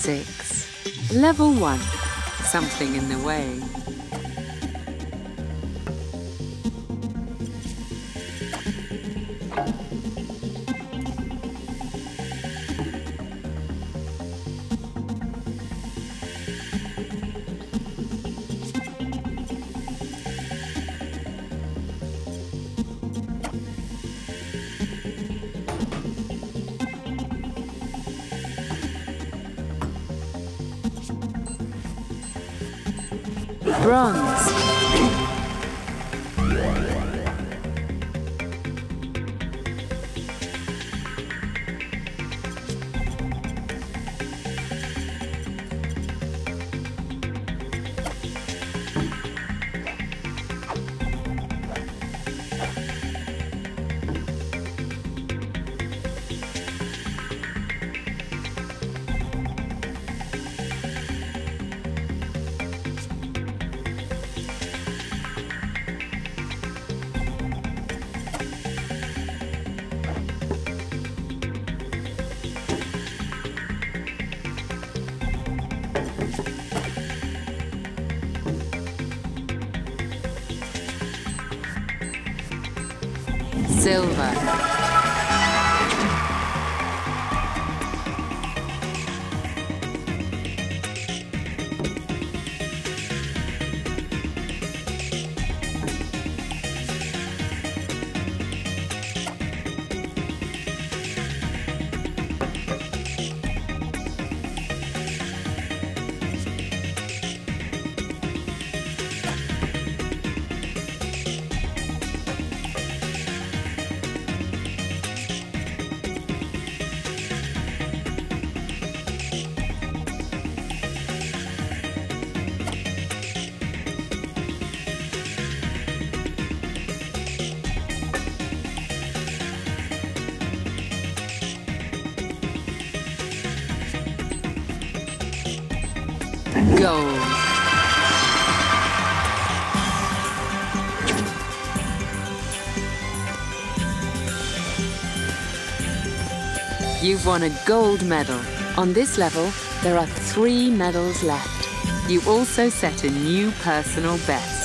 6. Level 1. Something in the way. Bronze. Silver. Gold. You've won a gold medal. On this level, there are 3 medals left. You also set a new personal best.